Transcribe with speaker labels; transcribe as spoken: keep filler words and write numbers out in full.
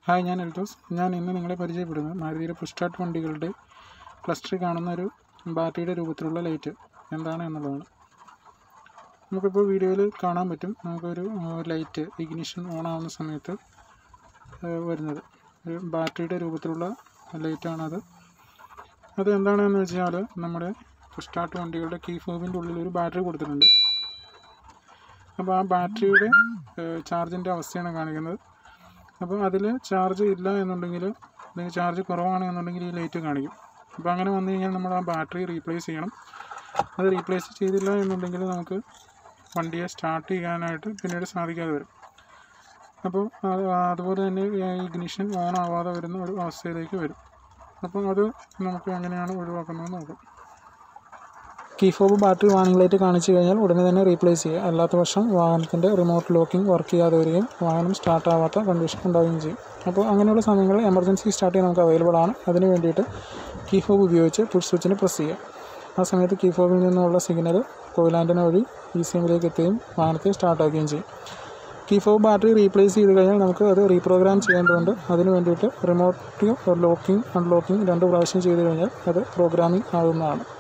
Speaker 1: Hi, ഞാൻ എൽദോസ്. ഞാൻ ഇന്ന് നിങ്ങളെ പരിചയപ്പെടുന്നത് മാരുതിയുടെ പുഷ് സ്റ്റാർട്ട് വണ്ടികളുടെ ക്ലസ്റ്ററിൽ കാണുന്ന ഒരു ബാറ്ററിയുടെ രൂപത്തിലുള്ള ലൈറ്റ് എന്താണ് എന്നുള്ളതാണ്. നമുക്കിപ്പോൾ വീഡിയോയിൽ കാണാൻ പറ്റും. നമുക്കൊരു ലൈറ്റ് ഇഗ്നിഷൻ ഓൺ ആവുന്ന സമയത്ത് വരുന്നത് ഒരു ബാറ്ററിയുടെ രൂപത്തിലുള്ള ലൈറ്റാണത്. അത് എന്താണെന്ന് വെച്ചാൽ നമ്മുടെ പുഷ് സ്റ്റാർട്ട് വണ്ടികളുടെ കീഫോബിൻ്റെ ഉള്ളിൽ ഒരു ബാറ്ററി കൊടുത്തിട്ടുണ്ട്. അപ്പോൾ ആ ബാറ്ററിയുടെ ചാർജിൻ്റെ അവസ്ഥയാണ് കാണിക്കുന്നത്. അപ്പോൾ അതിൽ ചാർജ് ഇല്ല എന്നുണ്ടെങ്കിൽ, അല്ലെങ്കിൽ ചാർജ് കുറവാണ് എന്നുണ്ടെങ്കിൽ ഈ ലൈറ്റ് കാണിക്കും. അപ്പോൾ അങ്ങനെ വന്നു കഴിഞ്ഞാൽ നമ്മൾ ആ ബാറ്ററി റീപ്ലേസ് ചെയ്യണം. അത് റീപ്ലേസ് ചെയ്തില്ല എന്നുണ്ടെങ്കിൽ നമുക്ക് വണ്ടിയെ സ്റ്റാർട്ട് ചെയ്യാനായിട്ട് പിന്നീട് സാധിക്കാതെ വരും. അപ്പോൾ അതുപോലെ തന്നെ ഇഗ്നിഷൻ ഓൺ ആവാതെ വരുന്ന ഒരു അവസ്ഥയിലേക്ക് വരും. അപ്പോൾ അത് നമുക്ക് എങ്ങനെയാണ് ഒഴിവാക്കുന്നത് നോക്കാം. കീഫോബ് ബാറ്ററി വാർണിംഗ് ലൈറ്റ് കാണിച്ചു കഴിഞ്ഞാൽ ഉടനെ തന്നെ റീപ്ലേസ് ചെയ്യുക. അല്ലാത്ത പക്ഷം വാഹനത്തിൻ്റെ റിമോട്ട് ലോക്കിംഗ് വർക്ക് ചെയ്യാതെ വരികയും വാഹനം സ്റ്റാർട്ട് ആവാത്ത കണ്ടീഷൻ ഉണ്ടാവുകയും ചെയ്യും. അപ്പോൾ അങ്ങനെയുള്ള സമയങ്ങളിൽ എമർജൻസി സ്റ്റാർട്ട് ചെയ്യാൻ നമുക്ക് അവൈലബിൾ ആണ്. അതിന് വേണ്ടിയിട്ട് കീഫോബ് ഉപയോഗിച്ച് പുഷ് സ്വിച്ചിന് പ്രസ് ചെയ്യുക. ആ സമയത്ത് കീഫോബിൽ നിന്നുള്ള സിഗ്നൽ കോയിലാൻറ്റിന വഴി ഇ സി എമ്മിലേക്ക് എത്തുകയും വാഹനത്തെ സ്റ്റാർട്ടാക്കുകയും ചെയ്യും. കീഫോബ് ബാറ്ററി റീപ്ലേസ് ചെയ്ത് കഴിഞ്ഞാൽ നമുക്ക് അത് റീപ്രോഗ്രാം ചെയ്യേണ്ടതുണ്ട്. അതിന് വേണ്ടിയിട്ട് റിമോട്ട് ലോക്കിംഗ് അൺലോക്കിംഗ് രണ്ട് പ്രാവശ്യം ചെയ്ത് കഴിഞ്ഞാൽ അത് പ്രോഗ്രാമിംഗ് ആകുന്നതാണ്.